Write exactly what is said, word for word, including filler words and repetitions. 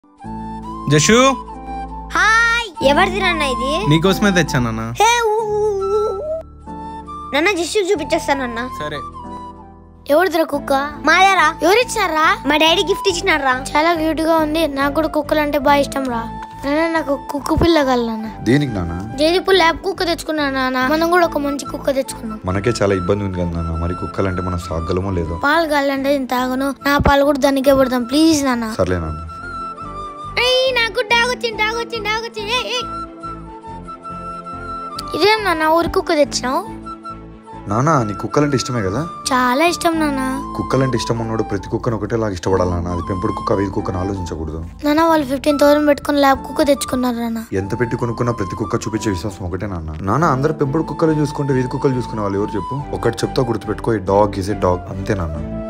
జషు hi ఎవరిది నాన్న ఇది? నీకోసమే తెచ్చానన్నా. నాన్న జస్సు చూపించేస్తానన్నా. సరే. ఎవరిదిరా కుక్క? మాయారా. ఎవరిచ్చారా? మా డాడీ గిఫ్ట్ ఇచ్చినారా. చాలా క్యూట్ గా ఉంది. నాకు కూడా కుక్కలు అంటే బాగా ఇష్టం రా. నాన్న నాకు కుక్క పిల్ల కలనా. దేనికి నాన్న? జైదీపు ల్యాబ్ కుక్క తెచ్చుకున్నా నాన్న. మనం కూడా ఒక మంచి కుక్క తెచ్చుకున్నాం. మనకే చాలా ఇబ్బంది ఉంది కదా నాన్న. మరి కుక్కలంటే మనం సాగలమో లేదో. పాలు కావాలంటే నేను తాగను. నా పాలు కూడా దానికే పడతాం ప్లీజ్ నాన్న. సర్లే నాన్న. నాకు డాగొచ్చింది డాగొచ్చింది డాగొచ్చింది. ఇదే నాన్న ఊరి కుక్క తెచ్చినావు. నానా నీ కుక్కలంటే ఇష్టమే కదా? చాలా ఇష్టం నాన్న. కుక్కలంటే ఇష్టం ఉన్నోడు ప్రతి కుక్కను ఒకటే లాగా ఇష్టపడాలి నాన్న. అది పెంపుడు కుక్క వీధి కుక్కను ఆలోచించకూడదు నాన్న. వాళ్ళు ఫిఫ్టీన్ థౌసండ్ పెట్టుకుని ల్యాబ్ కుక్క తెచ్చుకున్నారు నాన్న. ఎంత పెట్టి కొనుక్కున్నా ప్రతి కుక్క చూపించే విశ్వాసం ఒకటే నాన్న. నాన్న అందరు పెంపుడు కుక్కలు చూసుకుంటే వీధి కుక్కలు చూసుకునే వాళ్ళు ఎవరు చెప్పు? ఒకటి చెప్తా గుర్తుపెట్టుకో, ఈ డాగ్ ఈజ్ ఏ డాగ్ అంతే నాన్న.